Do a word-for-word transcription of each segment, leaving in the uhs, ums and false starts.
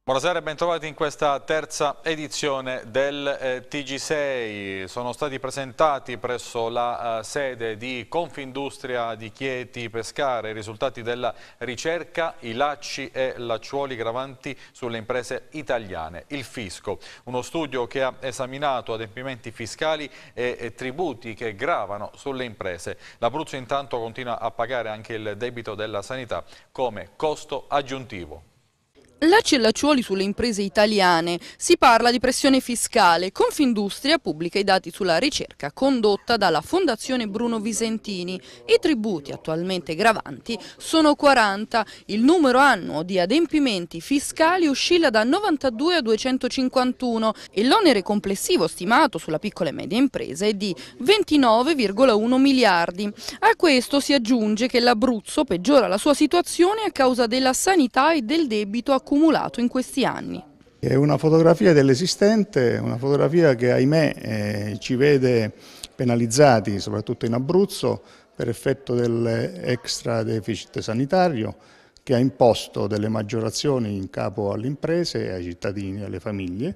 Buonasera e bentrovati in questa terza edizione del eh, T G sei. Sono stati presentati presso la eh, sede di Confindustria di Chieti Pescara i risultati della ricerca, i lacci e lacciuoli gravanti sulle imprese italiane, il fisco. Uno studio che ha esaminato adempimenti fiscali e, e tributi che gravano sulle imprese. L'Abruzzo intanto continua a pagare anche il debito della sanità come costo aggiuntivo. Lacci e lacciuoli sulle imprese italiane. Si parla di pressione fiscale. Confindustria pubblica i dati sulla ricerca condotta dalla Fondazione Bruno Visentini. I tributi attualmente gravanti sono quaranta. Il numero annuo di adempimenti fiscali oscilla da novantadue a duecentocinquantuno e l'onere complessivo stimato sulla piccola e media impresa è di ventinove virgola uno miliardi. A questo si aggiunge che l'Abruzzo peggiora la sua situazione a causa della sanità e del debito accumulato accumulato in questi anni. È una fotografia dell'esistente, una fotografia che ahimè eh, ci vede penalizzati soprattutto in Abruzzo per effetto dell'extra deficit sanitario che ha imposto delle maggiorazioni in capo alle imprese, ai cittadini e alle famiglie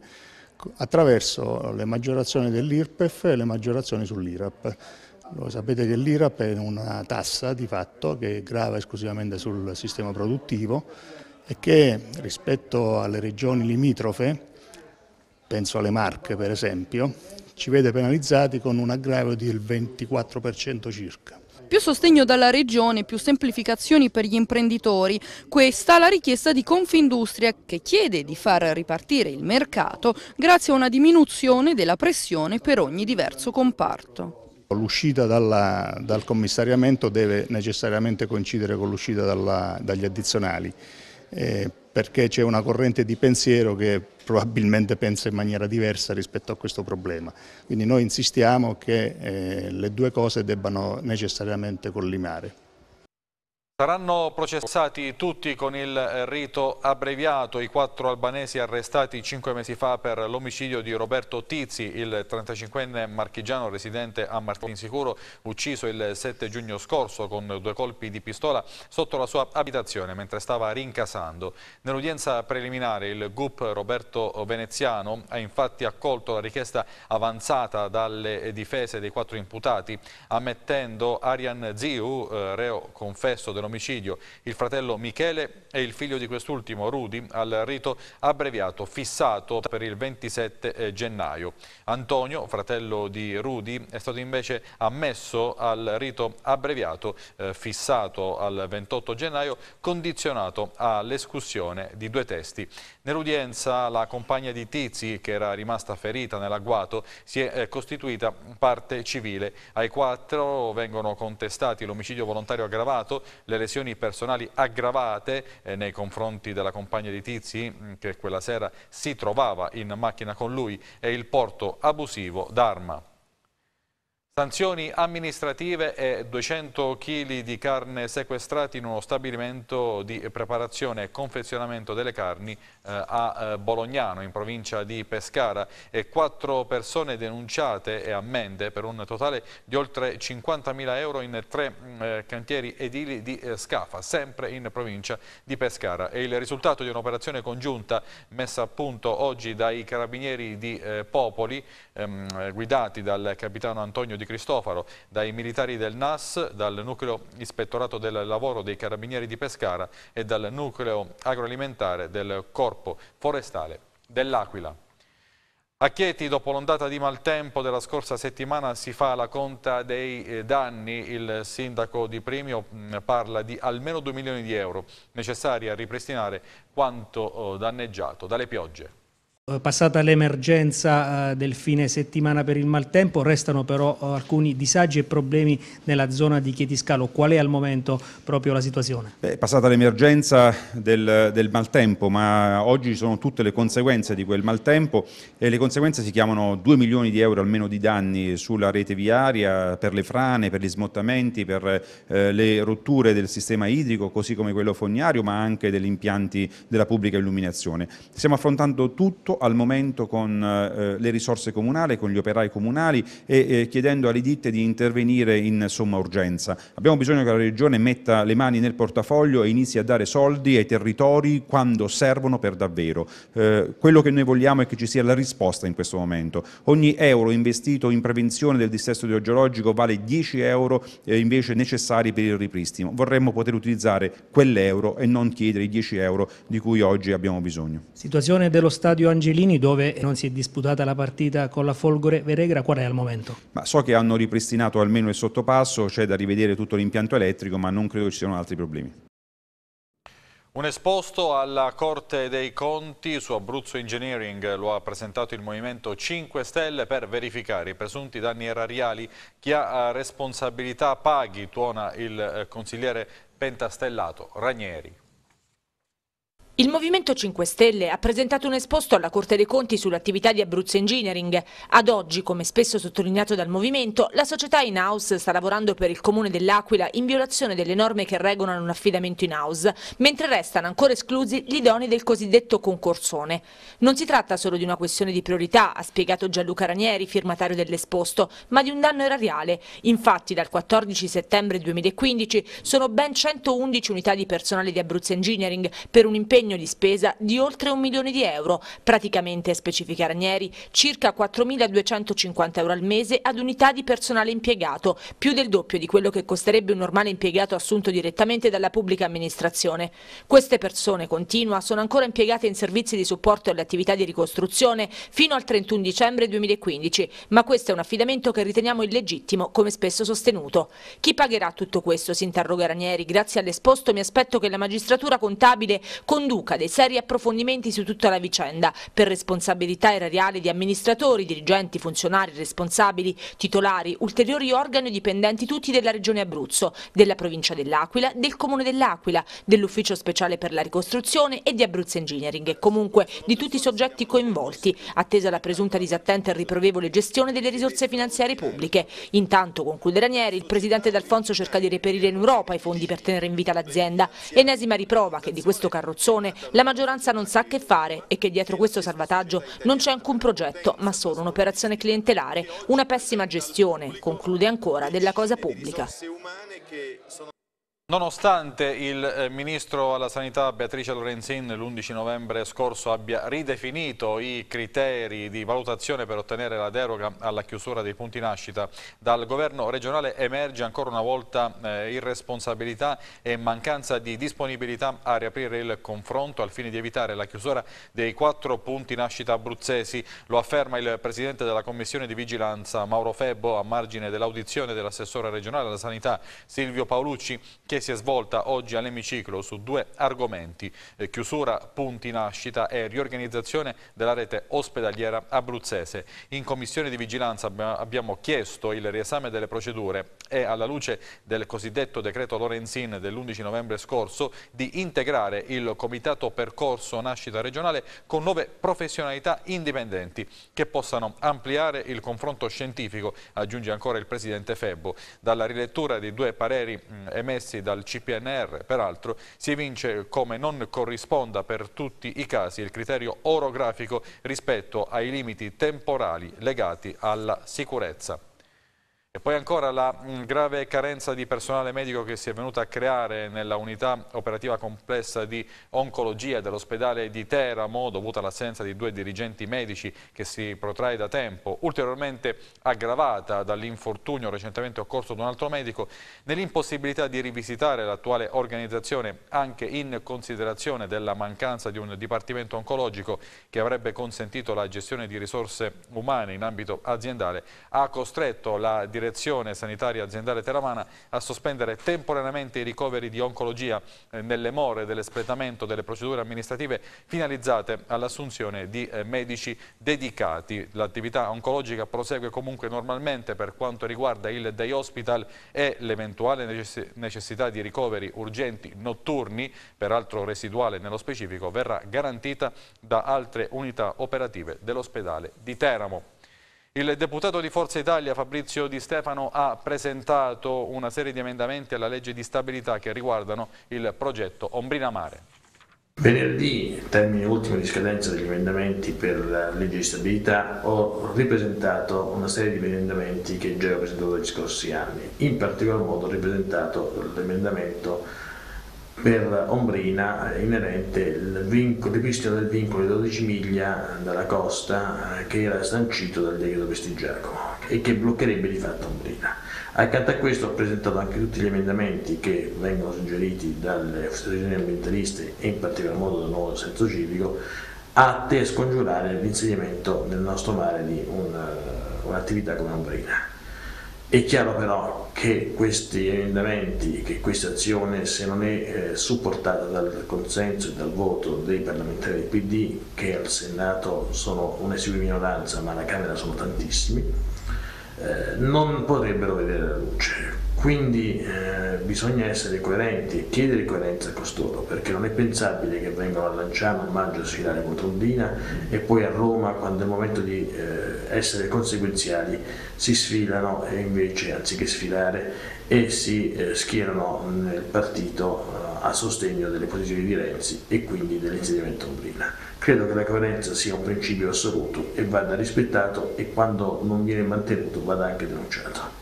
attraverso le maggiorazioni dell'I R P E F e le maggiorazioni sull'I R A P. Lo sapete che l'I R A P è una tassa di fatto che grava esclusivamente sul sistema produttivo e che rispetto alle regioni limitrofe, penso alle Marche per esempio, ci vede penalizzati con un aggravio del ventiquattro per cento circa. Più sostegno dalla regione, più semplificazioni per gli imprenditori. Questa è la richiesta di Confindustria che chiede di far ripartire il mercato grazie a una diminuzione della pressione per ogni diverso comparto. L'uscita dal commissariamento deve necessariamente coincidere con l'uscita dagli addizionali. Eh, perché c'è una corrente di pensiero che probabilmente pensa in maniera diversa rispetto a questo problema. Quindi noi insistiamo che eh, le due cose debbano necessariamente collimare. Saranno processati tutti con il rito abbreviato i quattro albanesi arrestati cinque mesi fa per l'omicidio di Roberto Tizi, il trentacinquenne marchigiano residente a Martinsicuro, ucciso il sette giugno scorso con due colpi di pistola sotto la sua abitazione mentre stava rincasando. Nell'udienza preliminare il G U P Roberto Veneziano ha infatti accolto la richiesta avanzata dalle difese dei quattro imputati, ammettendo Arian Ziu, reo confesso dell'omicidio, il fratello Michele e il figlio di quest'ultimo, Rudy, al rito abbreviato fissato per il ventisette gennaio. Antonio, fratello di Rudy, è stato invece ammesso al rito abbreviato eh, fissato al ventotto gennaio, condizionato all'escussione di due testi. Nell'udienza la compagna di Tizi, che era rimasta ferita nell'agguato, si è eh, costituita parte civile. Ai quattro vengono contestati l'omicidio volontario aggravato, le lesioni personali aggravate eh, nei confronti della compagna di Tizi, che quella sera si trovava in macchina con lui, e il porto abusivo d'arma. Sanzioni amministrative e duecento chili di carne sequestrati in uno stabilimento di preparazione e confezionamento delle carni eh, a eh, Bolognano, in provincia di Pescara, e quattro persone denunciate e ammende per un totale di oltre cinquantamila euro in tre eh, cantieri edili di eh, Scafa, sempre in provincia di Pescara. È il risultato di un'operazione congiunta messa a punto oggi dai carabinieri di eh, Popoli, ehm, guidati dal capitano Antonio Di Cristofaro, dai militari del N A S, dal nucleo ispettorato del lavoro dei carabinieri di Pescara e dal nucleo agroalimentare del Corpo Forestale dell'Aquila. A Chieti, dopo l'ondata di maltempo della scorsa settimana, si fa la conta dei danni. Il sindaco di Primio parla di almeno due milioni di euro necessari a ripristinare quanto danneggiato dalle piogge. Passata l'emergenza del fine settimana per il maltempo, restano però alcuni disagi e problemi nella zona di Chietiscalo. Qual è al momento proprio la situazione? È passata l'emergenza del, del maltempo, ma oggi ci sono tutte le conseguenze di quel maltempo e le conseguenze si chiamano due milioni di euro almeno di danni sulla rete viaria, per le frane, per gli smottamenti, per eh, le rotture del sistema idrico, così come quello fognario, ma anche degli impianti della pubblica illuminazione. Stiamo affrontando tutto tutto al momento con eh, le risorse comunali, con gli operai comunali e eh, chiedendo alle ditte di intervenire in somma urgenza. Abbiamo bisogno che la Regione metta le mani nel portafoglio e inizi a dare soldi ai territori quando servono per davvero. Eh, quello che noi vogliamo è che ci sia la risposta in questo momento. Ogni euro investito in prevenzione del dissesto idrogeologico vale dieci euro eh, invece necessari per il ripristino. Vorremmo poter utilizzare quell'euro e non chiedere i dieci euro di cui oggi abbiamo bisogno. Situazione dello stadio Angelini, dove non si è disputata la partita con la Folgore Veregra, qual è al momento? Ma so che hanno ripristinato almeno il sottopasso, c'è da rivedere tutto l'impianto elettrico, ma non credo ci siano altri problemi. Un esposto alla Corte dei Conti su Abruzzo Engineering lo ha presentato il Movimento cinque Stelle per verificare i presunti danni erariali. Chi ha responsabilità paghi, tuona il consigliere pentastellato Ranieri. Il Movimento cinque Stelle ha presentato un esposto alla Corte dei Conti sull'attività di Abruzzo Engineering. Ad oggi, come spesso sottolineato dal Movimento, la società in-house sta lavorando per il Comune dell'Aquila in violazione delle norme che regolano un affidamento in-house, mentre restano ancora esclusi gli idonei del cosiddetto concorsone. Non si tratta solo di una questione di priorità, ha spiegato Gianluca Ranieri, firmatario dell'esposto, ma di un danno erariale. Infatti, dal quattordici settembre duemilaquindici sono ben centoundici unità di personale di Abruzzo Engineering per un impegno di spesa di oltre un milione di euro, praticamente, specifica Ranieri, circa quattromiladuecentocinquanta euro al mese ad unità di personale impiegato, più del doppio di quello che costerebbe un normale impiegato assunto direttamente dalla pubblica amministrazione. Queste persone, continua, sono ancora impiegate in servizi di supporto alle attività di ricostruzione fino al trentuno dicembre duemilaquindici, ma questo è un affidamento che riteniamo illegittimo, come spesso sostenuto. Chi pagherà tutto questo, si interroga Ranieri. Grazie all'esposto mi aspetto che la magistratura contabile conduca dei seri approfondimenti su tutta la vicenda, per responsabilità erariale di amministratori, dirigenti, funzionari, responsabili, titolari, ulteriori organi dipendenti tutti della Regione Abruzzo, della provincia dell'Aquila, del Comune dell'Aquila, dell'Ufficio Speciale per la Ricostruzione e di Abruzzo Engineering e comunque di tutti i soggetti coinvolti, attesa la presunta disattenta e riprovevole gestione delle risorse finanziarie pubbliche. Intanto, conclude Ranieri, il presidente D'Alfonso cerca di reperire in Europa i fondi per tenere in vita l'azienda, ennesima riprova che di questo carrozzone la maggioranza non sa che fare e che dietro questo salvataggio non c'è alcun progetto, ma solo un'operazione clientelare, una pessima gestione, conclude ancora, della cosa pubblica. Nonostante il Ministro alla Sanità Beatrice Lorenzin l'undici novembre scorso abbia ridefinito i criteri di valutazione per ottenere la deroga alla chiusura dei punti nascita, dal governo regionale emerge ancora una volta eh, irresponsabilità e mancanza di disponibilità a riaprire il confronto al fine di evitare la chiusura dei quattro punti nascita abruzzesi. Lo afferma il Presidente della Commissione di Vigilanza Mauro Febbo a margine dell'audizione dell'assessore regionale alla Sanità Silvio Paolucci, che si è svolta oggi all'emiciclo su due argomenti: eh, chiusura punti nascita e riorganizzazione della rete ospedaliera abruzzese. In Commissione di Vigilanza abbiamo chiesto il riesame delle procedure e, alla luce del cosiddetto decreto Lorenzin dell'undici novembre scorso, di integrare il Comitato Percorso Nascita regionale con nuove professionalità indipendenti che possano ampliare il confronto scientifico, aggiunge ancora il Presidente Febbo. Dalla rilettura dei due pareri mh, emessi dal C P N R, peraltro, si evince come non corrisponda per tutti i casi il criterio orografico rispetto ai limiti temporali legati alla sicurezza. E poi ancora la grave carenza di personale medico che si è venuta a creare nella unità operativa complessa di oncologia dell'ospedale di Teramo, dovuta all'assenza di due dirigenti medici che si protrae da tempo, ulteriormente aggravata dall'infortunio recentemente occorso ad un altro medico, nell'impossibilità di rivisitare l'attuale organizzazione anche in considerazione della mancanza di un dipartimento oncologico che avrebbe consentito la gestione di risorse umane in ambito aziendale, ha costretto la direzione Direzione Sanitaria Aziendale Teramana a sospendere temporaneamente i ricoveri di oncologia eh, nelle more dell'espletamento delle procedure amministrative finalizzate all'assunzione di eh, medici dedicati. L'attività oncologica prosegue comunque normalmente per quanto riguarda il day hospital e l'eventuale necessità di ricoveri urgenti notturni, peraltro residuale nello specifico, verrà garantita da altre unità operative dell'ospedale di Teramo. Il deputato di Forza Italia Fabrizio Di Stefano ha presentato una serie di emendamenti alla legge di stabilità che riguardano il progetto Ombrina Mare. Venerdì, termine ultimo di scadenza degli emendamenti per la legge di stabilità, ho ripresentato una serie di emendamenti che già ho presentato negli scorsi anni. In particolar modo ho ripresentato l'emendamento per Ombrina inerente al ripristino del vincolo di dodici miglia dalla costa che era sancito dal decreto Prestigiacomo e che bloccherebbe di fatto Ombrina. Accanto a questo ho presentato anche tutti gli emendamenti che vengono suggeriti dalle associazioni ambientaliste e in particolar modo dal Nuovo Senso Civico, atti a scongiurare l'insediamento nel nostro mare di un'attività come Ombrina. È chiaro però che questi emendamenti, che questa azione, se non è eh, supportata dal consenso e dal voto dei parlamentari del P D, che al Senato sono un'esigua minoranza ma alla Camera sono tantissimi, eh, non potrebbero vedere la luce. Quindi eh, bisogna essere coerenti e chiedere coerenza a costoro, perché non è pensabile che vengano a Lanciano a maggio a sfilare contro Ombrina e poi a Roma, quando è il momento di eh, essere conseguenziali, si sfilano e invece anziché sfilare e si eh, schierano nel partito eh, a sostegno delle posizioni di Renzi e quindi dell'insediamento Ombrina. Credo che la coerenza sia un principio assoluto e vada rispettato, e quando non viene mantenuto vada anche denunciato.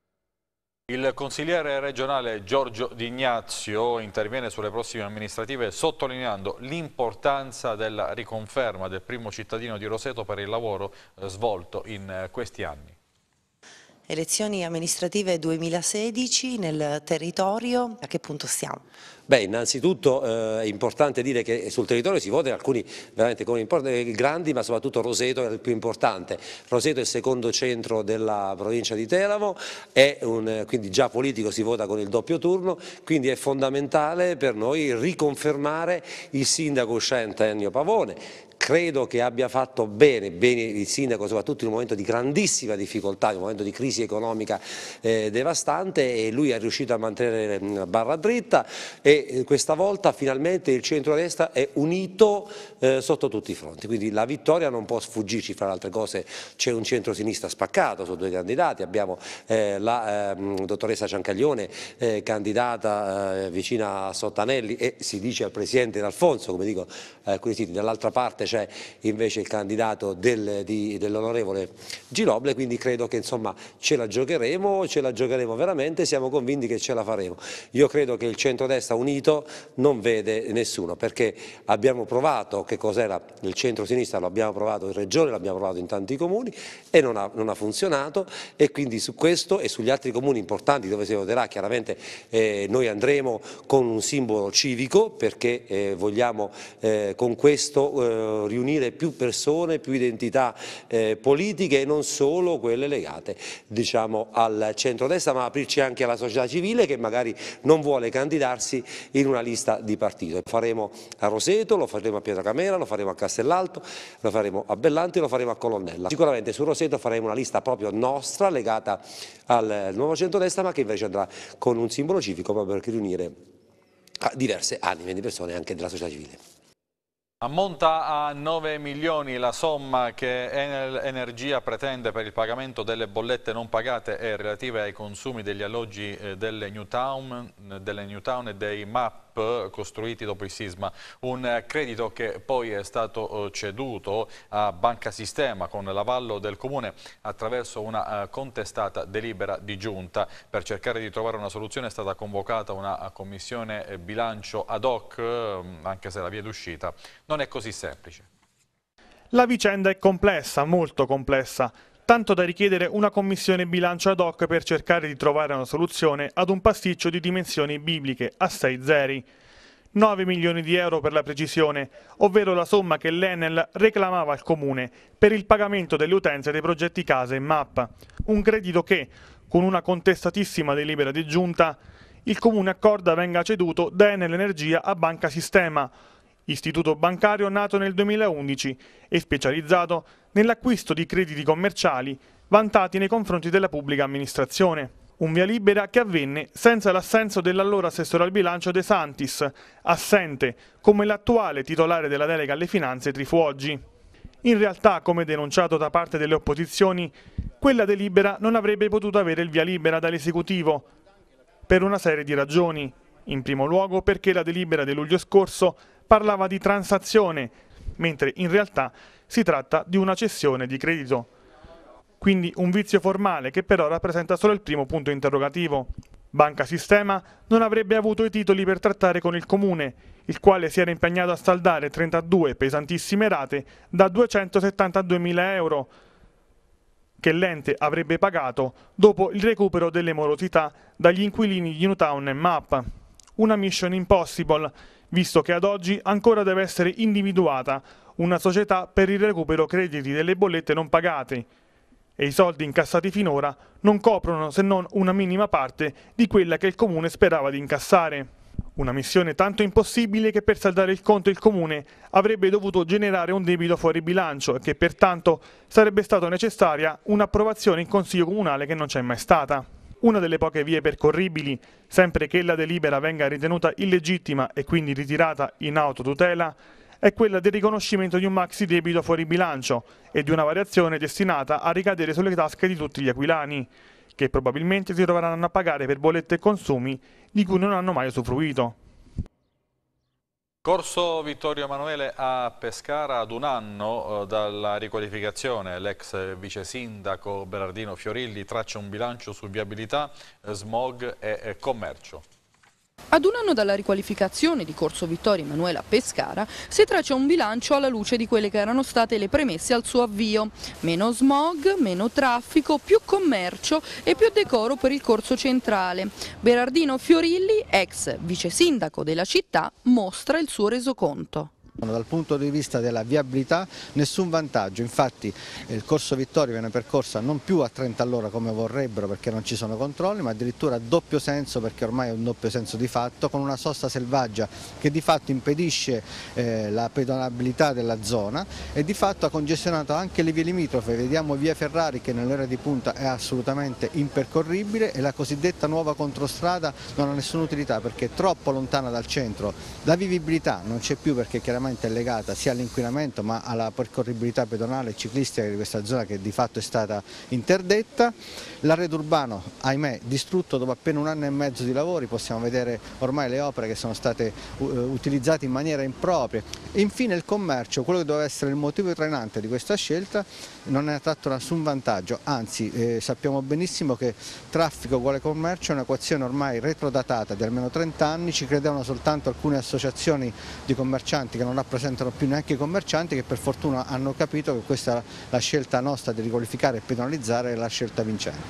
Il consigliere regionale Giorgio D'Ignazio interviene sulle prossime amministrative sottolineando l'importanza della riconferma del primo cittadino di Roseto per il lavoro svolto in questi anni. Elezioni amministrative duemilasedici nel territorio, a che punto stiamo? Beh, innanzitutto eh, è importante dire che sul territorio si vota in alcuni veramente grandi, ma soprattutto Roseto è il più importante. Roseto è il secondo centro della provincia di Teramo, è un, quindi già politico, si vota con il doppio turno, quindi è fondamentale per noi riconfermare il sindaco uscente Ennio Pavone. Credo che abbia fatto bene, bene il sindaco, soprattutto in un momento di grandissima difficoltà, in un momento di crisi economica eh, devastante, e lui è riuscito a mantenere la barra dritta, e questa volta finalmente il centrodestra è unito eh, sotto tutti i fronti, quindi la vittoria non può sfuggirci. Fra le altre cose c'è un centro-sinistra spaccato su due candidati, abbiamo eh, la eh, dottoressa Ciancaglione eh, candidata eh, vicina a Sottanelli e si dice al presidente D'Alfonso, come dico alcuni siti, dall'altra parte c'è invece il candidato del, dell'onorevole Giloble, quindi credo che insomma ce la giocheremo, ce la giocheremo veramente, siamo convinti che ce la faremo. Io credo che il centrodestra unito non vede nessuno, perché abbiamo provato che cos'era il centro-sinistra, lo abbiamo provato in regione, l'abbiamo provato in tanti comuni e non ha, non ha funzionato, e quindi su questo e sugli altri comuni importanti dove si voterà chiaramente eh, noi andremo con un simbolo civico, perché eh, vogliamo eh, con questo eh, riunire più persone, più identità eh, politiche e non solo quelle legate diciamo al centrodestra, ma aprirci anche alla società civile che magari non vuole candidarsi in una lista di partito. Lo faremo a Roseto, lo faremo a Pietracamera, lo faremo a Castellalto, lo faremo a Bellanti, lo faremo a Colonnella. Sicuramente su Roseto faremo una lista proprio nostra legata al nuovo centrodestra, ma che invece andrà con un simbolo civico proprio per riunire diverse anime di persone anche della società civile. Ammonta a nove milioni la somma che Enel Energia pretende per il pagamento delle bollette non pagate e relative ai consumi degli alloggi delle Newtown, delle Newtown e dei M A P costruiti dopo il sisma. Un credito che poi è stato ceduto a Banca Sistema con l'avallo del Comune attraverso una contestata delibera di giunta. Per cercare di trovare una soluzione è stata convocata una commissione bilancio ad hoc, anche se la via d'uscita non è così semplice. La vicenda è complessa, molto complessa, tanto da richiedere una commissione bilancio ad hoc per cercare di trovare una soluzione ad un pasticcio di dimensioni bibliche, a sei zeri. nove milioni di euro per la precisione, ovvero la somma che l'Enel reclamava al Comune per il pagamento delle utenze dei progetti case e M A P. Un credito che, con una contestatissima delibera di giunta, il Comune accorda venga ceduto da Enel Energia a Banca Sistema, istituto bancario nato nel duemilaundici e specializzato nell'acquisto di crediti commerciali vantati nei confronti della pubblica amministrazione. Un via libera che avvenne senza l'assenso dell'allora assessore al bilancio De Santis, assente come l'attuale titolare della delega alle finanze Trifuoggi. In realtà, come denunciato da parte delle opposizioni, quella delibera non avrebbe potuto avere il via libera dall'esecutivo per una serie di ragioni. In primo luogo perché la delibera di luglio scorso parlava di transazione, mentre in realtà si tratta di una cessione di credito. Quindi un vizio formale che però rappresenta solo il primo punto interrogativo. Banca Sistema non avrebbe avuto i titoli per trattare con il Comune, il quale si era impegnato a saldare trentadue pesantissime rate da duecentosettantaduemila euro, che l'ente avrebbe pagato dopo il recupero delle morosità dagli inquilini di Newtown e M A P. Una mission impossible, visto che ad oggi ancora deve essere individuata una società per il recupero crediti delle bollette non pagate, e i soldi incassati finora non coprono se non una minima parte di quella che il Comune sperava di incassare. Una missione tanto impossibile che per saldare il conto il Comune avrebbe dovuto generare un debito fuori bilancio e che pertanto sarebbe stata necessaria un'approvazione in Consiglio Comunale che non c'è mai stata. Una delle poche vie percorribili, sempre che la delibera venga ritenuta illegittima e quindi ritirata in autotutela, è quella del riconoscimento di un maxi debito fuori bilancio e di una variazione destinata a ricadere sulle tasche di tutti gli aquilani, che probabilmente si troveranno a pagare per bollette e consumi di cui non hanno mai usufruito. Corso Vittorio Emanuele a Pescara, ad un anno dalla riqualificazione, l'ex vice sindaco Berardino Fiorilli traccia un bilancio su viabilità, smog e commercio. Ad un anno dalla riqualificazione di Corso Vittorio Emanuele a Pescara si traccia un bilancio alla luce di quelle che erano state le premesse al suo avvio. Meno smog, meno traffico, più commercio e più decoro per il corso centrale. Berardino Fiorilli, ex vice sindaco della città, mostra il suo resoconto. Dal punto di vista della viabilità nessun vantaggio, infatti il Corso Vittorio viene percorsa non più a trenta all'ora come vorrebbero perché non ci sono controlli, ma addirittura a doppio senso perché ormai è un doppio senso di fatto, con una sosta selvaggia che di fatto impedisce eh, la pedonabilità della zona e di fatto ha congestionato anche le vie limitrofe. Vediamo via Ferrari che nell'ora di punta è assolutamente impercorribile e la cosiddetta nuova controstrada non ha nessuna utilità perché è troppo lontana dal centro. La vivibilità non c'è più perché chiaramente è legata sia all'inquinamento ma alla percorribilità pedonale e ciclistica di questa zona che di fatto è stata interdetta. L'arredo urbano, ahimè, distrutto dopo appena un anno e mezzo di lavori, possiamo vedere ormai le opere che sono state uh, utilizzate in maniera impropria. E infine il commercio, quello che doveva essere il motivo trainante di questa scelta, non ne ha tratto nessun vantaggio, anzi eh, sappiamo benissimo che traffico uguale commercio è un'equazione ormai retrodatata di almeno trenta anni, ci credevano soltanto alcune associazioni di commercianti che non rappresentano più neanche i commercianti, che per fortuna hanno capito che questa la scelta nostra di riqualificare e penalizzare è la scelta vincente.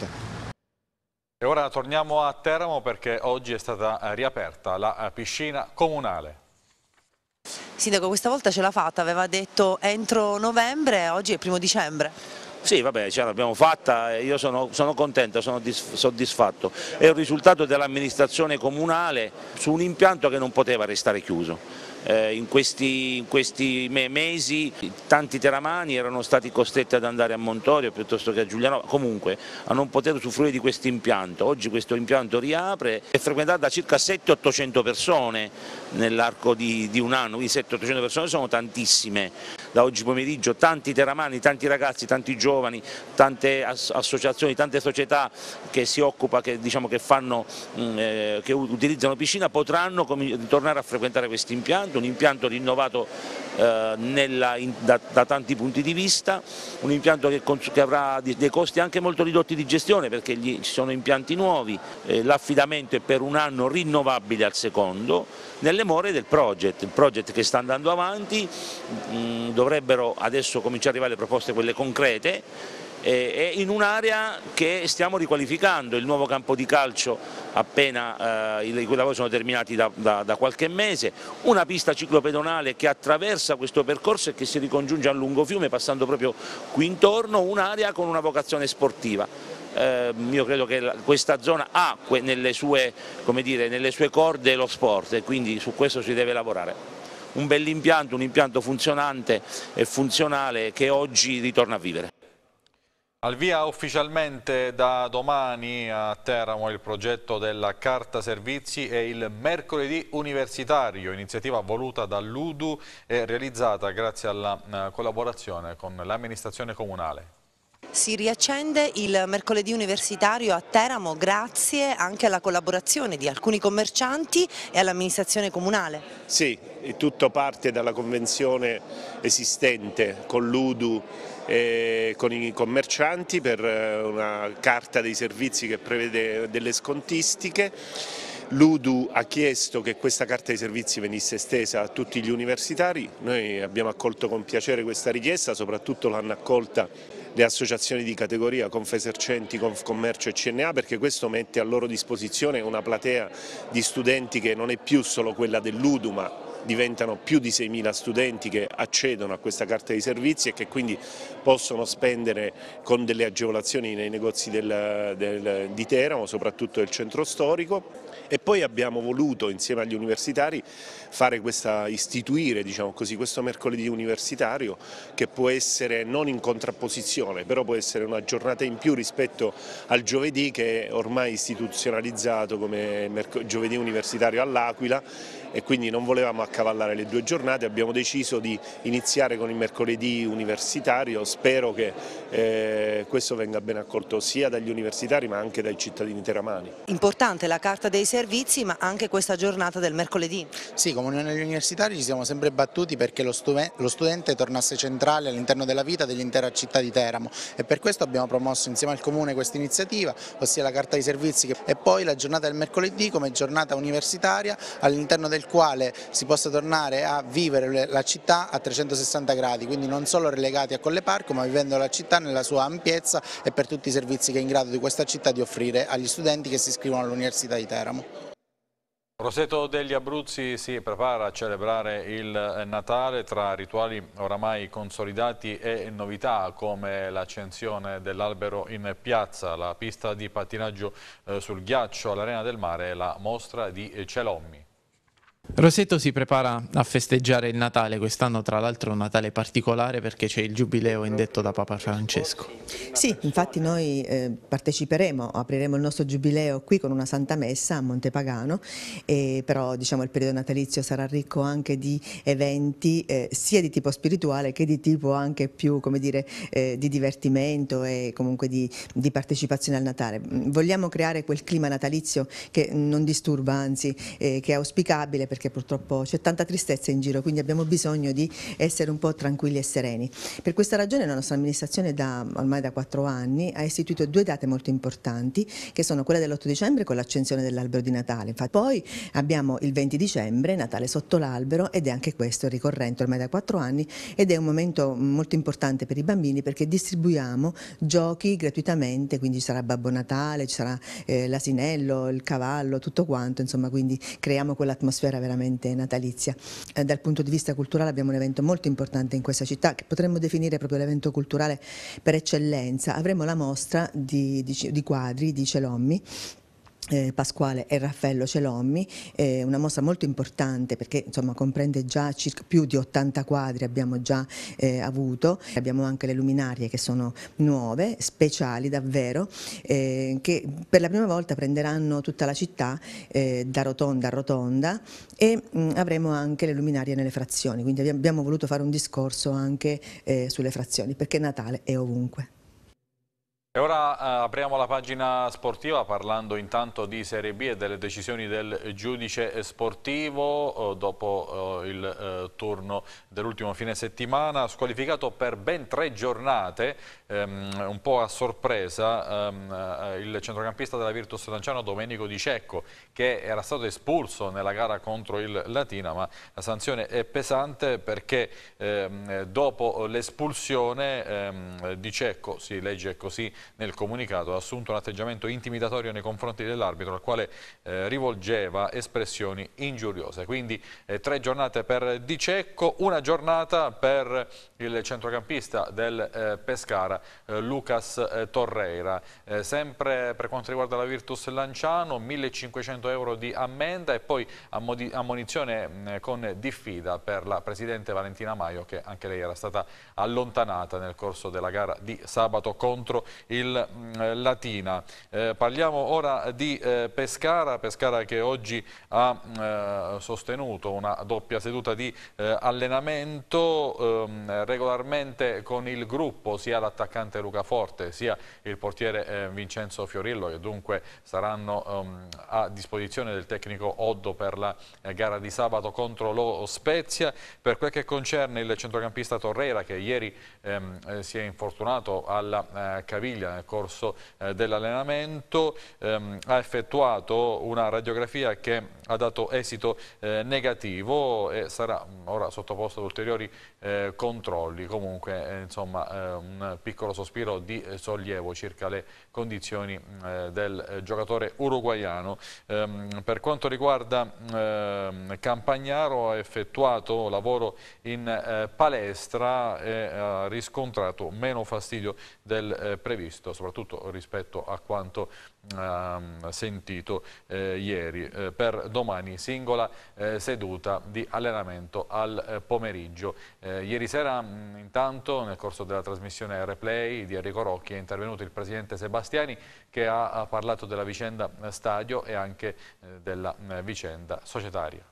E ora torniamo a Teramo perché oggi è stata riaperta la piscina comunale. Sindaco, questa volta ce l'ha fatta, aveva detto entro novembre, oggi è primo dicembre. Sì, vabbè, ce l'abbiamo fatta, io sono, sono contento, sono soddisfatto. È un risultato dell'amministrazione comunale su un impianto che non poteva restare chiuso. Eh, in questi, in questi mesi tanti teramani erano stati costretti ad andare a Montorio piuttosto che a Giulianova, comunque a non poter usufruire di questo impianto. Oggi questo impianto riapre, è frequentato da circa settecento ottocento persone nell'arco di, di un anno, quindi settecento ottocento persone sono tantissime. Da oggi pomeriggio tanti teramani, tanti ragazzi, tanti giovani, tante as associazioni, tante società che si occupano, che, diciamo, che, fanno, mh, eh, che utilizzano piscina potranno tornare a frequentare questo impianto. Un impianto rinnovato eh, nella, in, da, da tanti punti di vista, un impianto che, che avrà dei costi anche molto ridotti di gestione perché gli, ci sono impianti nuovi, eh, l'affidamento è per un anno rinnovabile al secondo, nelle more del progetto, il progetto che sta andando avanti, mh, dovrebbero adesso cominciare ad arrivare le proposte quelle concrete, è in un'area che stiamo riqualificando, il nuovo campo di calcio appena eh, i cui lavori sono terminati da, da, da qualche mese, una pista ciclopedonale che attraversa questo percorso e che si ricongiunge a Lungofiume passando proprio qui intorno, un'area con una vocazione sportiva. Eh, io credo che la, questa zona ha que, nelle, sue, come dire, nelle sue corde lo sport e quindi su questo si deve lavorare. Un bell'impianto, un impianto funzionante e funzionale che oggi ritorna a vivere. Al via ufficialmente da domani a Teramo il progetto della Carta Servizi e il Mercoledì Universitario, iniziativa voluta dall'U D U e realizzata grazie alla collaborazione con l'amministrazione comunale. Si riaccende il mercoledì universitario a Teramo grazie anche alla collaborazione di alcuni commercianti e all'amministrazione comunale. Sì, tutto parte dalla convenzione esistente con l'U D U e con i commercianti per una carta dei servizi che prevede delle scontistiche. L'U D U ha chiesto che questa carta dei servizi venisse estesa a tutti gli universitari, noi abbiamo accolto con piacere questa richiesta, soprattutto l'hanno accolta le associazioni di categoria Confesercenti, Confcommercio e C N A, perché questo mette a loro disposizione una platea di studenti che non è più solo quella dell'U D U, ma diventano più di seimila studenti che accedono a questa carta dei servizi e che quindi possono spendere con delle agevolazioni nei negozi del, del, di Teramo, soprattutto del centro storico. E poi abbiamo voluto insieme agli universitari fare questa, istituire diciamo così, questo mercoledì universitario che può essere non in contrapposizione, però può essere una giornata in più rispetto al giovedì che è ormai istituzionalizzato come giovedì universitario all'Aquila, e quindi non volevamo accavallare le due giornate, abbiamo deciso di iniziare con il mercoledì universitario. Spero che eh, questo venga ben accolto sia dagli universitari ma anche dai cittadini teramani. Importante la carta dei servizi, ma anche questa giornata del mercoledì. Sì, come Unione degli Universitari ci siamo sempre battuti perché lo, lo studente tornasse centrale all'interno della vita dell'intera città di Teramo, e per questo abbiamo promosso insieme al Comune questa iniziativa, ossia la carta dei servizi, e poi la giornata del mercoledì come giornata universitaria all'interno del quale si possa tornare a vivere la città a trecentosessanta gradi, quindi non solo relegati a Colle Parco, ma vivendo la città nella sua ampiezza e per tutti i servizi che è in grado di questa città di offrire agli studenti che si iscrivono all'Università di Teramo. Roseto degli Abruzzi si prepara a celebrare il Natale tra rituali oramai consolidati e novità come l'accensione dell'albero in piazza, la pista di pattinaggio sul ghiaccio all'Arena del Mare e la mostra di Celommi. Roseto si prepara a festeggiare il Natale, quest'anno tra l'altro un Natale particolare perché c'è il giubileo indetto da Papa Francesco. Sì, infatti noi eh, parteciperemo, apriremo il nostro giubileo qui con una Santa Messa a Montepagano, e però diciamo il periodo natalizio sarà ricco anche di eventi eh, sia di tipo spirituale che di tipo anche più, come dire, eh, di divertimento e comunque di, di partecipazione al Natale. Vogliamo creare quel clima natalizio che non disturba, anzi eh, che è auspicabile, perché purtroppo c'è tanta tristezza in giro, quindi abbiamo bisogno di essere un po' tranquilli e sereni. Per questa ragione la nostra amministrazione da, ormai da quattro anni ha istituito due date molto importanti, che sono quella dell'otto dicembre con l'accensione dell'albero di Natale. Infatti, poi abbiamo il venti dicembre, Natale sotto l'albero, ed è anche questo ricorrente ormai da quattro anni, ed è un momento molto importante per i bambini perché distribuiamo giochi gratuitamente, quindi ci sarà Babbo Natale, ci sarà eh, l'asinello, il cavallo, tutto quanto, insomma, quindi creiamo quell'atmosfera veramente natalizia. Eh, dal punto di vista culturale abbiamo un evento molto importante in questa città che potremmo definire proprio l'evento culturale per eccellenza. Avremo la mostra di, di, di quadri di Celommi, Eh, Pasquale e Raffaello Celommi, eh, una mostra molto importante perché insomma comprende già circa più di ottanta quadri, abbiamo già eh, avuto, abbiamo anche le luminarie che sono nuove, speciali davvero, eh, che per la prima volta prenderanno tutta la città eh, da rotonda a rotonda, e mh, avremo anche le luminarie nelle frazioni, quindi abbiamo voluto fare un discorso anche eh, sulle frazioni perché Natale è ovunque. E ora eh, apriamo la pagina sportiva parlando intanto di Serie B e delle decisioni del giudice sportivo eh, dopo eh, il eh, turno dell'ultimo fine settimana, squalificato per ben tre giornate, ehm, un po' a sorpresa, ehm, eh, il centrocampista della Virtus Lanciano Domenico Di Cecco, che era stato espulso nella gara contro il Latina, ma la sanzione è pesante perché ehm, dopo l'espulsione ehm, Di Cecco, si legge così nel comunicato, ha assunto un atteggiamento intimidatorio nei confronti dell'arbitro, al quale eh, rivolgeva espressioni ingiuriose. Quindi eh, tre giornate per Di Cecco, una giornata per il centrocampista del eh, Pescara, eh, Lucas eh, Torreira. Eh, sempre per quanto riguarda la Virtus Lanciano, millecinquecento euro di ammenda e poi ammonizione eh, con diffida per la presidente Valentina Maio, che anche lei era stata allontanata nel corso della gara di sabato contro il mh, Latina. Eh, parliamo ora di eh, Pescara, Pescara che oggi ha eh, sostenuto una doppia seduta di eh, allenamento ehm, regolarmente con il gruppo, sia l'attaccante Luca Forte sia il portiere eh, Vincenzo Fiorillo, che dunque saranno ehm, a disposizione del tecnico Oddo per la eh, gara di sabato contro lo Spezia. Per quel che concerne il centrocampista Torreira, che ieri ehm, eh, si è infortunato alla eh, caviglia nel corso eh, dell'allenamento, ehm, ha effettuato una radiografia che ha dato esito eh, negativo e sarà ora sottoposto ad ulteriori eh, controlli. Comunque eh, insomma eh, un piccolo sospiro di eh, sollievo circa le condizioni eh, del eh, giocatore uruguaiano. Ehm, per quanto riguarda eh, Campagnaro, ha effettuato lavoro in eh, palestra e ha riscontrato meno fastidio del eh, previsto, soprattutto rispetto a quanto ehm, sentito eh, ieri. Eh, per domani singola eh, seduta di allenamento al eh, pomeriggio. Eh, ieri sera mh, intanto nel corso della trasmissione Replay di Enrico Rocchi è intervenuto il presidente Sebastiani, che ha, ha parlato della vicenda stadio e anche eh, della eh, vicenda societaria.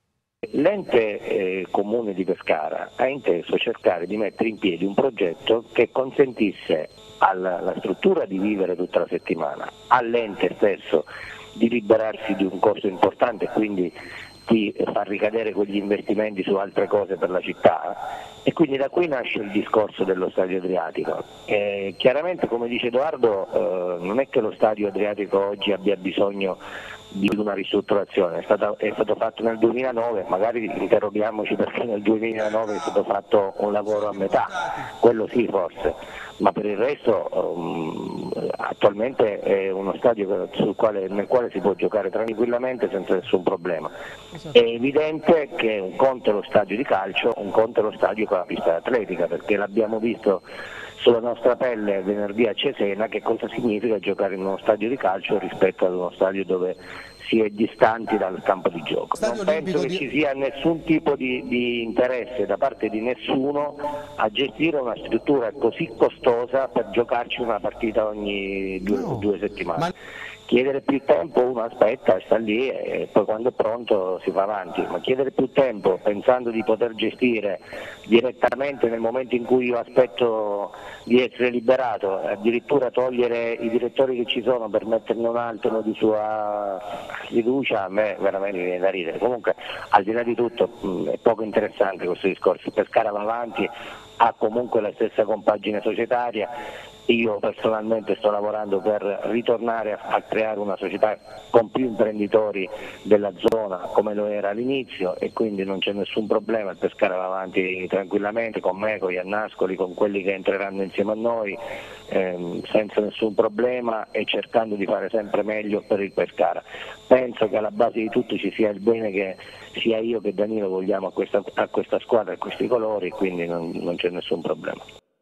L'ente eh, comune di Pescara ha inteso cercare di mettere in piedi un progetto che consentisse alla, alla struttura di vivere tutta la settimana, all'ente stesso di liberarsi di un costo importante e quindi di far ricadere quegli investimenti su altre cose per la città, e quindi da qui nasce il discorso dello Stadio Adriatico. Eh, chiaramente, come dice Edoardo, eh, non è che lo Stadio Adriatico oggi abbia bisogno di una ristrutturazione, è stato, è stato fatto nel duemilanove, magari interroghiamoci perché nel duemilanove è stato fatto un lavoro a metà, quello sì forse, ma per il resto um, attualmente è uno stadio sul quale, nel quale si può giocare tranquillamente senza nessun problema. È evidente che un conto è lo stadio di calcio, un conto è lo stadio con la pista atletica, perché l'abbiamo visto sulla nostra pelle venerdì a Cesena che cosa significa giocare in uno stadio di calcio rispetto ad uno stadio dove si è distanti dal campo di gioco. Non penso che ci sia nessun tipo di, di interesse da parte di nessuno a gestire una struttura così costosa per giocarci una partita ogni due, no. due settimane. Ma... Chiedere più tempo, uno aspetta, sta lì e poi quando è pronto si va avanti, ma chiedere più tempo pensando di poter gestire direttamente nel momento in cui io aspetto di essere liberato, addirittura togliere i direttori che ci sono per metterne un altro di sua fiducia, a me veramente mi viene da ridere. Comunque, al di là di tutto, mh, è poco interessante questo discorso. Pescara va avanti, ha comunque la stessa compagine societaria. Io personalmente sto lavorando per ritornare a, a creare una società con più imprenditori della zona come lo era all'inizio, e quindi non c'è nessun problema, il Pescara va avanti tranquillamente con me, con Iannascoli, con quelli che entreranno insieme a noi, ehm, senza nessun problema e cercando di fare sempre meglio per il Pescara. Penso che alla base di tutto ci sia il bene che sia io che Danilo vogliamo a questa, a questa squadra e a questi colori, quindi non, non c'è nessun problema.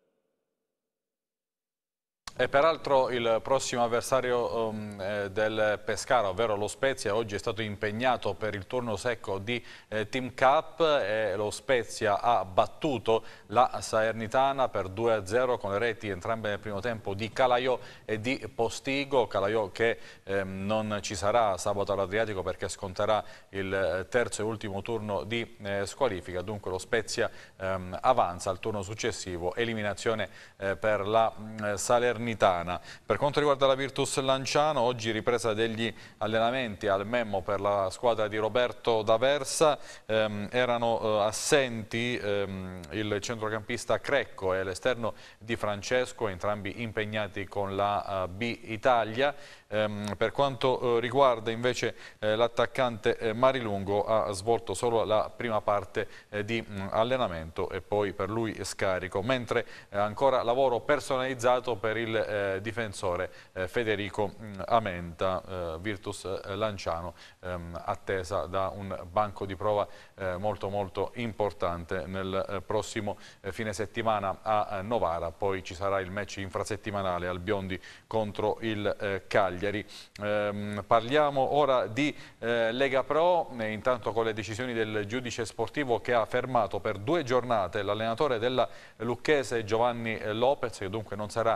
E peraltro il prossimo avversario um, eh, del Pescara, ovvero lo Spezia, oggi è stato impegnato per il turno secco di eh, Team Cup e lo Spezia ha battuto la Salernitana per due a zero con le reti entrambe nel primo tempo di Calaiò e di Postigo. Calaiò che eh, non ci sarà sabato all'Adriatico perché sconterà il terzo e ultimo turno di eh, squalifica, dunque lo Spezia ehm, avanza al turno successivo, eliminazione eh, per la eh, Salernitana. Per quanto riguarda la Virtus Lanciano, oggi ripresa degli allenamenti al Memmo per la squadra di Roberto D'Aversa, ehm, erano eh, assenti ehm, il centrocampista Crecco e l'esterno Di Francesco, entrambi impegnati con la uh, B Italia. Ehm, per quanto eh, riguarda invece eh, l'attaccante eh, Marilungo, ha svolto solo la prima parte eh, di mh, allenamento e poi per lui scarico, mentre eh, ancora lavoro personalizzato per il eh, difensore eh, Federico mh, Amenta, eh, Virtus eh, Lanciano, ehm, attesa da un banco di prova eh, molto molto importante nel eh, prossimo eh, fine settimana a eh, Novara. Poi ci sarà il match infrasettimanale al Biondi contro il eh, Cagliari. Eh, parliamo ora di eh, Lega Pro, e intanto con le decisioni del giudice sportivo che ha fermato per due giornate l'allenatore della Lucchese Giovanni Lopez, che dunque non sarà in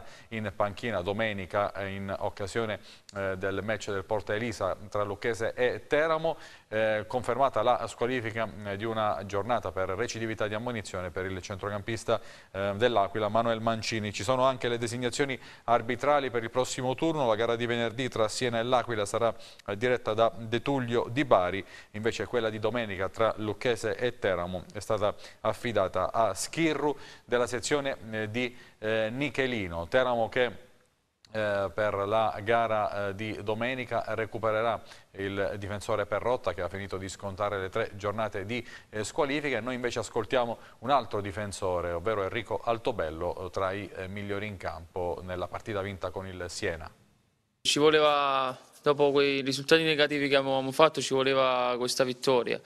in panchina domenica in occasione eh, del match del Porta Elisa tra Lucchese e Teramo, eh, confermata la squalifica eh, di una giornata per recidività di ammonizione per il centrocampista eh, dell'Aquila Manuel Mancini. Ci sono anche le designazioni arbitrali per il prossimo turno. La gara di venerdì tra Siena e l'Aquila sarà eh, diretta da De Tullio di Bari, invece quella di domenica tra Lucchese e Teramo è stata affidata a Schirru della sezione eh, di eh, Nichelino. Teramo che Eh, per la gara eh, di domenica recupererà il difensore Perrotta, che ha finito di scontare le tre giornate di eh, squalifica. Noi invece ascoltiamo un altro difensore, ovvero Enrico Altobello, eh, tra i eh, migliori in campo nella partita vinta con il Siena. Ci voleva, dopo quei risultati negativi che avevamo fatto, ci voleva questa vittoria.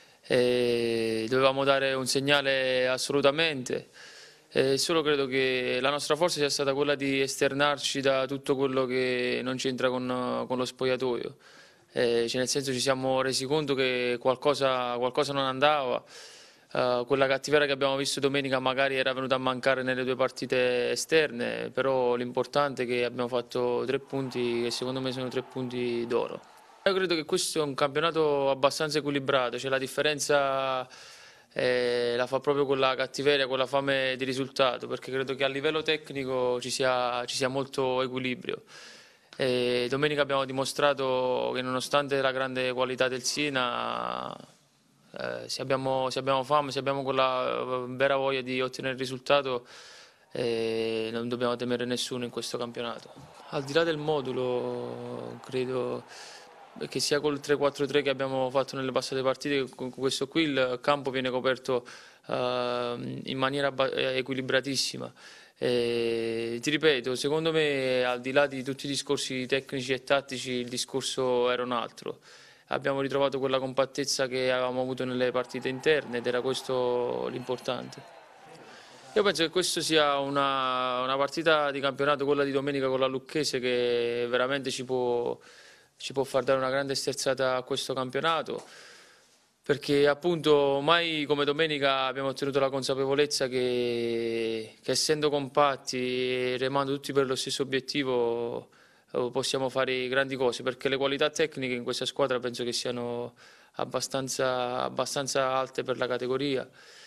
E dovevamo dare un segnale assolutamente. Eh, solo credo che la nostra forza sia stata quella di esternarci da tutto quello che non c'entra con, con lo spogliatoio. Eh, cioè nel senso, ci siamo resi conto che qualcosa, qualcosa non andava. Uh, quella cattiveria che abbiamo visto domenica magari era venuta a mancare nelle due partite esterne, però l'importante è che abbiamo fatto tre punti che secondo me sono tre punti d'oro. Io credo che questo è un campionato abbastanza equilibrato, cioè la differenza Eh, la fa proprio quella cattiveria, quella fame di risultato, perché credo che a livello tecnico ci sia, ci sia molto equilibrio. E domenica abbiamo dimostrato che nonostante la grande qualità del Siena, eh, se, abbiamo, se abbiamo fame, se abbiamo quella vera voglia di ottenere il risultato, eh, non dobbiamo temere nessuno in questo campionato. Al di là del modulo, credo che sia col tre quattro tre che abbiamo fatto nelle passate partite, con questo qui il campo viene coperto uh, in maniera equilibratissima. E, ti ripeto, secondo me, al di là di tutti i discorsi tecnici e tattici, il discorso era un altro. Abbiamo ritrovato quella compattezza che avevamo avuto nelle partite interne ed era questo l'importante. Io penso che questo sia una, una partita di campionato, quella di domenica con la Lucchese, che veramente ci può ci può far dare una grande sterzata a questo campionato, perché appunto mai come domenica abbiamo ottenuto la consapevolezza che, che essendo compatti e remando tutti per lo stesso obiettivo possiamo fare grandi cose, perché le qualità tecniche in questa squadra penso che siano abbastanza, abbastanza alte per la categoria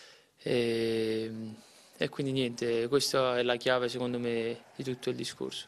e, e quindi niente, questa è la chiave secondo me di tutto il discorso.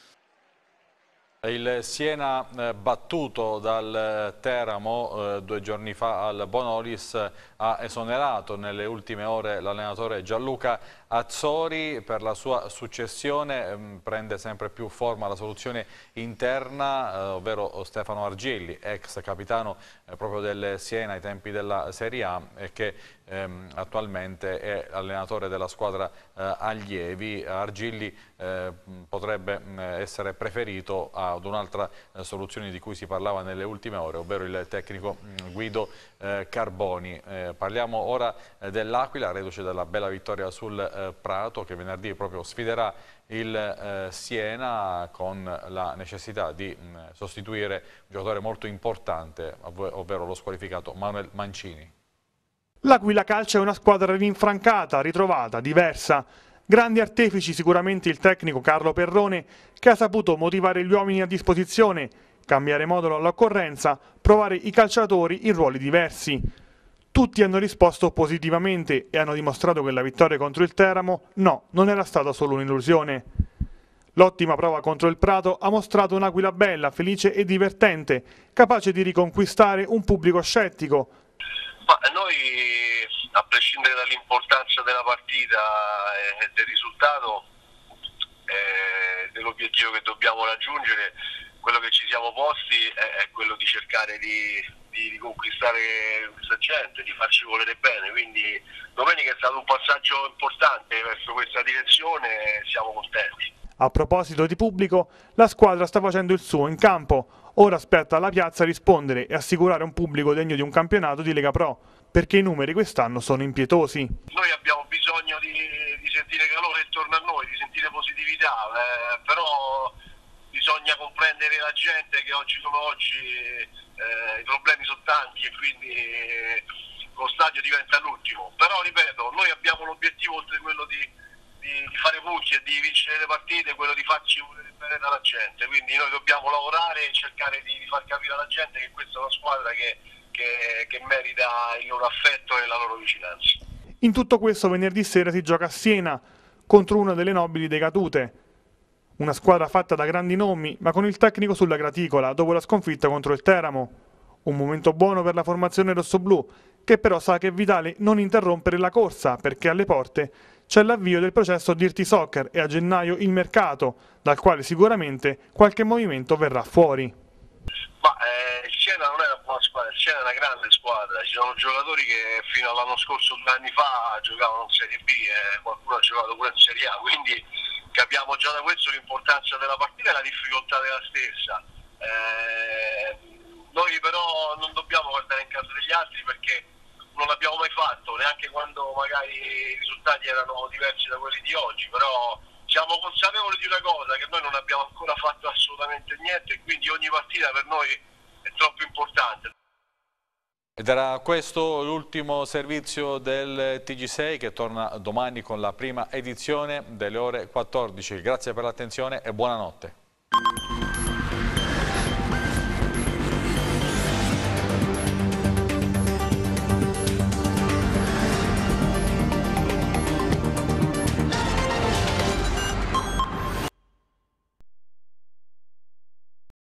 Il Siena eh, battuto dal Teramo eh, due giorni fa al Bonolis ha esonerato nelle ultime ore l'allenatore Gianluca Azzori. Per la sua successione ehm, prende sempre più forma la soluzione interna, eh, ovvero Stefano Argilli, ex capitano eh, proprio del Siena ai tempi della Serie A e che ehm, attualmente è allenatore della squadra eh, allievi. Argilli eh, potrebbe mh, essere preferito ad un'altra eh, soluzione di cui si parlava nelle ultime ore, ovvero il tecnico mh, Guido eh, Carboni. Eh, parliamo ora eh, dell'Aquila, reduce dalla bella vittoria sul eh, Prato, che venerdì proprio sfiderà il eh, Siena con la necessità di mh, sostituire un giocatore molto importante, ov ovvero lo squalificato Manuel Mancini. L'Aquila Calcio è una squadra rinfrancata, ritrovata, diversa. Grandi artefici sicuramente il tecnico Carlo Perrone, che ha saputo motivare gli uomini a disposizione, cambiare modulo all'occorrenza, provare i calciatori in ruoli diversi. Tutti hanno risposto positivamente e hanno dimostrato che la vittoria contro il Teramo, no, non era stata solo un'illusione. L'ottima prova contro il Prato ha mostrato un'Aquila bella, felice e divertente, capace di riconquistare un pubblico scettico. Ma noi, a prescindere dall'importanza della partita e del risultato, eh, dell'obiettivo che dobbiamo raggiungere, quello che ci siamo posti è, è quello di cercare di, di riconquistare questa gente, di farci volere bene, quindi domenica è stato un passaggio importante verso questa direzione e siamo contenti. A proposito di pubblico, la squadra sta facendo il suo in campo, ora aspetta alla piazza rispondere e assicurare un pubblico degno di un campionato di Lega Pro, perché i numeri quest'anno sono impietosi. Noi abbiamo bisogno di, di sentire calore intorno a noi, di sentire positività, eh, però bisogna comprendere la gente che oggi come oggi eh, i problemi sono tanti e quindi eh, lo stadio diventa l'ultimo. Però ripeto, noi abbiamo l'obiettivo oltre quello di, di, di fare punti tutti è di vincere le partite, quello di farci volere bene dalla gente, quindi noi dobbiamo lavorare e cercare di, di far capire alla gente che questa è una squadra che, che, che merita il loro affetto e la loro vicinanza. In tutto questo venerdì sera si gioca a Siena contro una delle nobili decadute. Una squadra fatta da grandi nomi, ma con il tecnico sulla graticola dopo la sconfitta contro il Teramo. Un momento buono per la formazione rossoblù, che però sa che è vitale non interrompere la corsa, perché alle porte c'è l'avvio del processo Dirty Soccer e a gennaio il mercato, dal quale sicuramente qualche movimento verrà fuori. Ma eh, il Siena non è una buona squadra, il Siena è una grande squadra, ci sono giocatori che fino all'anno scorso, due anni fa, giocavano in Serie B e qualcuno ha giocato pure in Serie A, quindi capiamo già da questo l'importanza della partita e la difficoltà della stessa. Eh, noi però non dobbiamo guardare in casa degli altri perché non l'abbiamo mai fatto, neanche quando magari i risultati erano diversi da quelli di oggi, però siamo consapevoli di una cosa, che noi non abbiamo ancora fatto assolutamente niente e quindi ogni partita per noi è troppo importante. Ed era questo l'ultimo servizio del T G sei che torna domani con la prima edizione delle ore quattordici. Grazie per l'attenzione e buonanotte.